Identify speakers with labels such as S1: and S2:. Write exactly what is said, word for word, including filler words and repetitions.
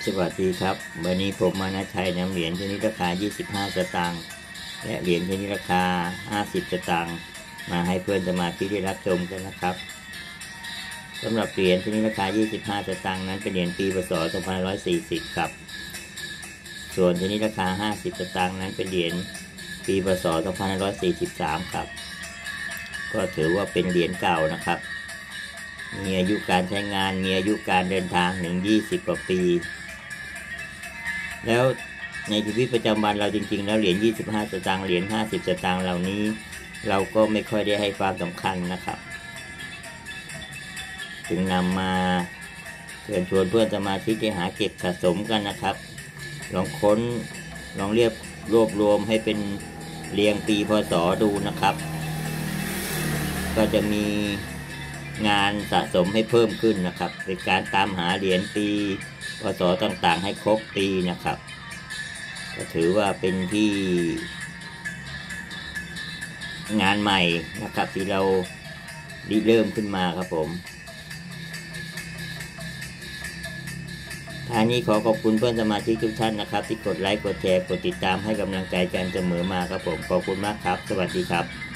S1: วัสดีครับวันนี้ผมมานะชัยนำเหรียญชนิดราคายี่สิบห้าสตางค์และเหรียญชนิดราคาห้าสิบสตางค์มาให้เพื่อนสมาชิกได้รับชมกันนะครับสำหรับเหรียญชนิดราคายี่สิบห้าสตางค์นั้นเป็นเหรียญปีพศสองพันห้าร้อยสี่สิบครับส่วนชนิดราคาห้าสิบสตางค์นั้นเป็นเหรียญปีพศสองพันห้าร้อยสี่สิบสามครับก็ถือว่าเป็นเหรียญเก่านะครับมีอายุการใช้งานมีอายุการเดินทางถึงยี่สิบกว่าปีแล้วในชีวิตประจำวันเราจริงๆแล้วเหรียญยี่สิบห้าสตางค์เหรียญห้าสิบสตางค์เหล่านี้เราก็ไม่ค่อยได้ให้ความสำคัญนะครับจึงนำมาเชิญชวนเพื่อนสมาชิกที่หาเก็บสะสมกันนะครับลองค้นลองเรียบรวบรวมให้เป็นเรียงปีพศดูนะครับก็จะมีงานสะสมให้เพิ่มขึ้นนะครับเป็นการตามหาเหรียญปีพศต่างๆให้ครบปีนะครับก็ถือว่าเป็นที่งานใหม่นะครับที่เราริเริ่มขึ้นมาครับผมทางนี้ขอขอบคุณเพื่อนสมาชิกทุกท่านนะครับที่กดไลค์กดแชร์กดติดตามให้กำลังใจกันเสมอมาครับผมขอบคุณมากครับสวัสดีครับ